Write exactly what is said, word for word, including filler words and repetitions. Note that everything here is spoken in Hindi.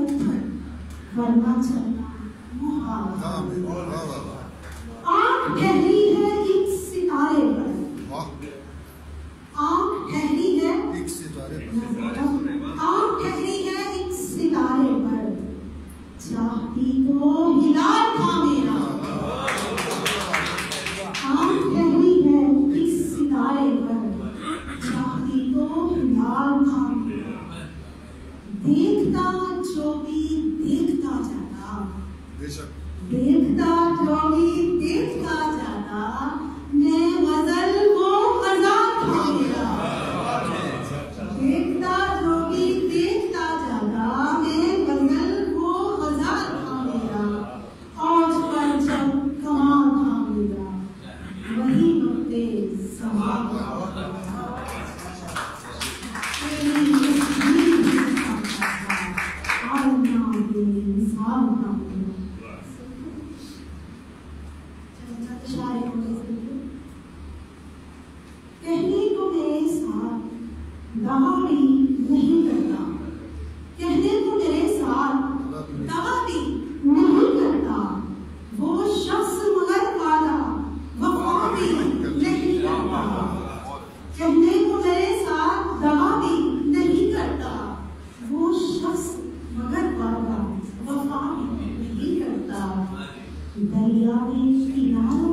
ऊपर वरना चलना मुहाल। आँख ठहरी है एक सितारे पर, आँख ठहरी है एक सितारे पर, आँख ठहरी है एक सितारे पर, चाहती तो हिलाल था मेरा। आँख ठहरी है एक सितारे पर, चाहती तो हिलाल था मेरा। देखता जो भी देखता जाता, देखता जो भी देखता जाता, मैं गजल वो गजल था मेरा। देखता जो भी देखता जाता, मैं गजल वो गजल था मेरा। और पर जब कमाल था मेरा, वही वक्ते समा था। कहने को मेरे साथ दवा भी नहीं करता, कहने को मेरे साथ दवा भी नहीं करता, वो शख्स मगर वाला वफा भी नहीं करता। कहने को मेरे साथ दवा भी नहीं करता, वो शख्स मगर वाला वफा भी नहीं करता। दरिया में किनारों